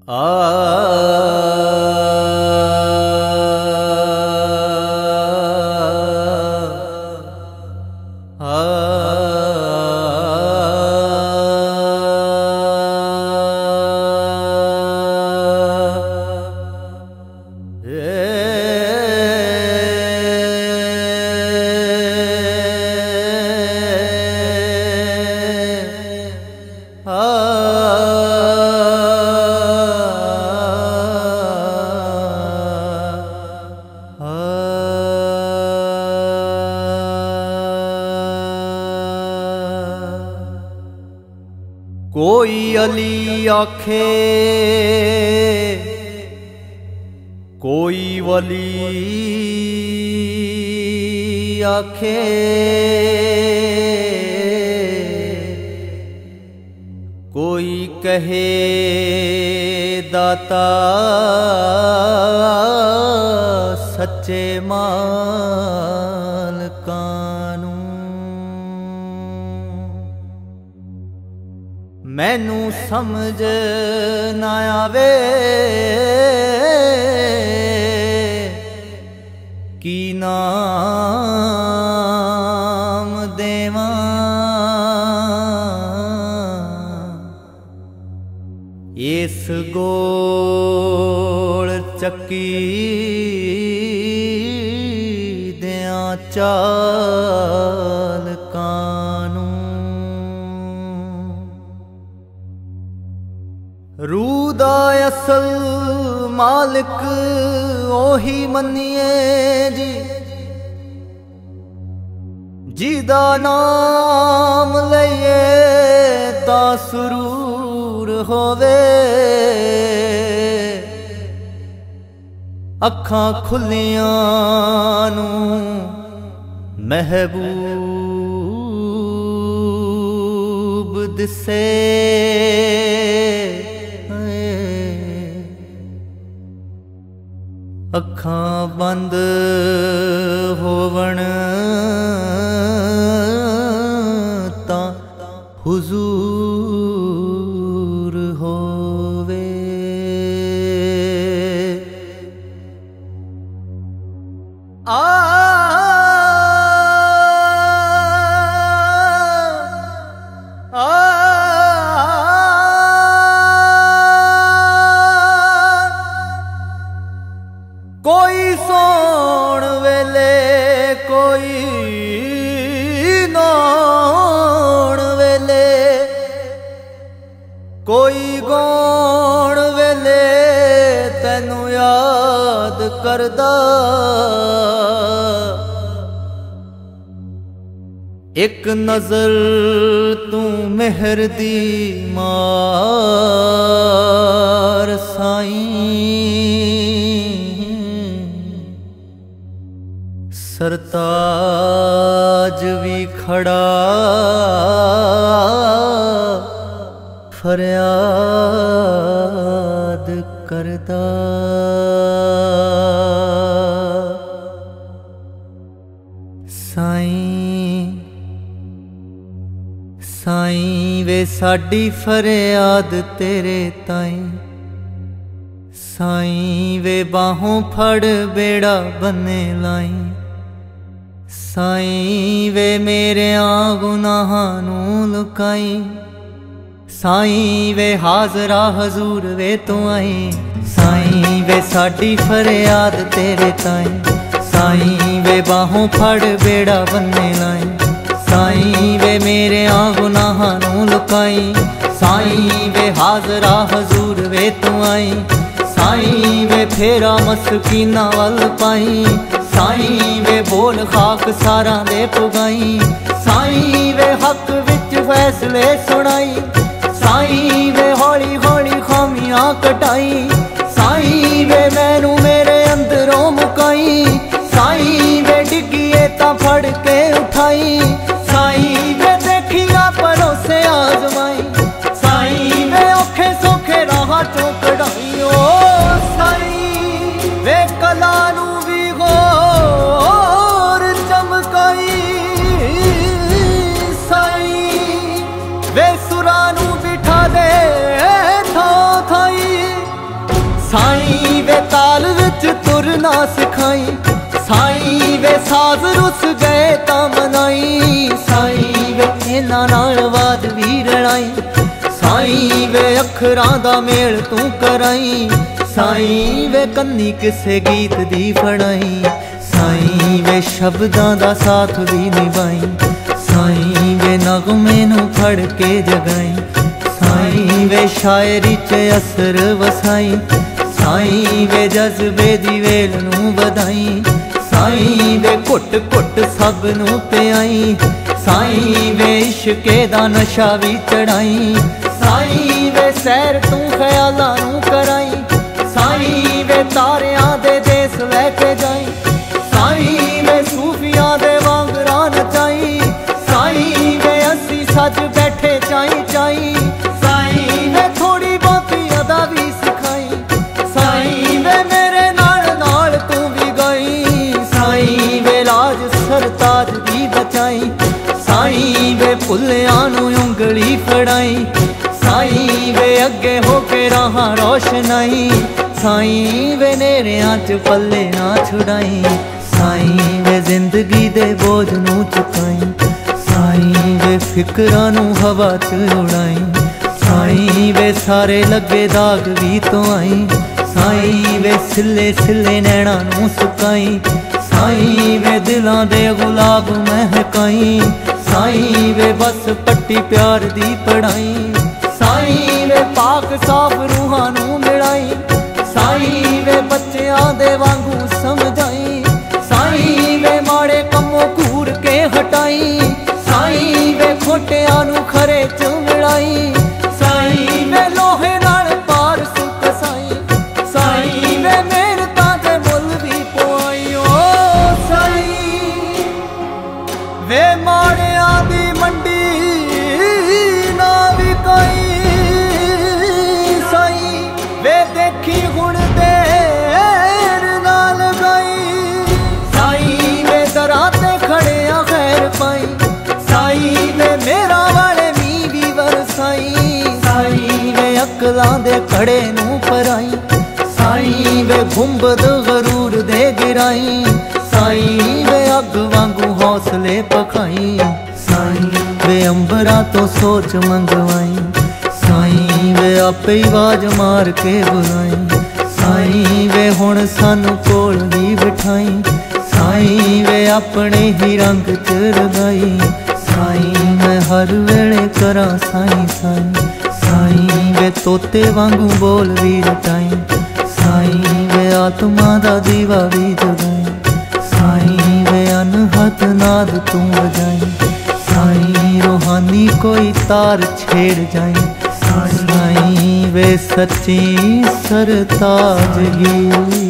कोई अली आखे कोई वली आखे, कोई कहे दाता सच्चे मालकानू। मैनू समझ ना आवे की नाम देवां, इस गोल चक्की दियां चालकानू। रूह दा असल मालिक ओही मन्निए जी, जिदा नाम लइए तां सुरूर होवे। अखां खुलियां नू महबूब दिसे, अखां बंद होवण तां हुजूर होवे। कोई सोण वेले कोई नौण वेले, कोई गौण वेले तैनू याद करदा। एक नजर तू मेहर दी मार साईं, सरताज भी खड़ा फरियाद करदा। साईं साईं वे साडी फरियाद तेरे ताईं, साईं वे बाहों फड़ बेड़ा बन्ने लाई। साईं वे मेरे गुनाहां नू लुकाई, साईं वे हाजरा हजूर वे तू आई। साईं वे साडी फरियाद तेरे ताईं, साईं वे बाहों फड़ बेड़ा बन्ने लाई। साईं वे मेरे गुनाहां नू लुकाई, साईं वे हाजरा हजूर वे तू आई। साईं वे फेरा मस्कीना वल पाई, साईं वे बोल खाक सारा दे पुगाई। साईं वे हक विच फैसले सुनाई, साईं वे हौली हौली खामियां कटाई। साईं वे मैनू मेरे अंदरों मुकाई, साईं वे डिगिए तां फड़ के उठाई। साईं वे देखिया भरोसे आजमाई, साईं वे औखे सौखे राह चों कढ़ाई। ओ साईं वे कला नू भी गौर चमकाई, साईं वे सुरा नू बिठा दे थां थाई। नाराज रुस गए ता मनाई। साईं वे इन्हां नाल वाद भी रड़ाई। साईं वे अखरां दा मेल तू कराई। साईं वे कन्नी किसे गीत दी फड़ाई। साईं वे शब्दां दा साथ भी निभाई। साईं वे नगमे नू फड़ के जगाई। साईं वे शायरी च असर वसाई। साईं वे जज्बे दी वेल नू वधाई। साईं वे घुट घुट सब नू पियाई। साईं वे इश्के दा नशा भी चढ़ाई। साईं वे सैर तू ख्यालां नू कराई। साईं वे तारियां दे देस लैके जाई। साईं वे सूफियां दे वांगरा नचाई। साईं वे असी सज बैठे चाई चाई। साईं वे थोड़ी बहुती अदा भी सिखाई। साईं वे मेरे नाल नाल तू भी गई। साईं वे लाज सरताज दी बचाई। साईं वे भुल्लियां नू उंगली फड़ाई। साईं वे अगे होके राहां रोशनाई। साईं वे नेरियां च पल्ले ना छुड़ाई। साईं वे जिंदगी दे बोझ नू चुकाई। साईं वे फिकरां नू हवा च उड़ाई। साईं वे सारे लगे दाग भी तो आई। साईं वे सिले सिले नैणा नू सुकाई। साईं वे दिलां दे गुलाब महकाई। साईं वे बस पट्टी प्यार दी पढ़ाई। साईं वे पाक साफ रूहां नू मिलाई। साईं वे बच्चियां दे वांगू समझाई। साईं वे माड़े कम्मों घूर के हटाई। साईं वे खोटियां नू खरे च मिलाई। साईं वे लोहे नाल पार सुख साई। साईं वे मेहनतां दे मुल भी पवाई। ओ साईं वे माड़ियां दी मंडी ना विकाई। साईं वे देखी हुण देर ना लगाई। साईं वे दरां ते खड़े आ खैर पाई। साईं वे मेरा वाले मी भी वरसाई। साईं वे अकलां दे खड़े नू पराई। साईं वे गुंबद गरूर दे गिराई। साईं वे अग वांगू हौसले पखाई। साईं वे अंबरा तो सोच मंगवाई। साईं वे आपे ही आवाज मार के बुलाई। साईं वे हुण सानू कोल भी बिठाई। साईं वे अपने ही रंग च रगाई। साईं मैं हर वेले करा साईं साईं। साईं वे तोते वांगू बोल भी रटाई। साईं वे आत्मा दा दीवा भी जगाई। साईं वे अनहद नाद तू बजाई। साईं रूहानी कोई तार छेड़ जाई। साईं वे सच्ची सरताजगी।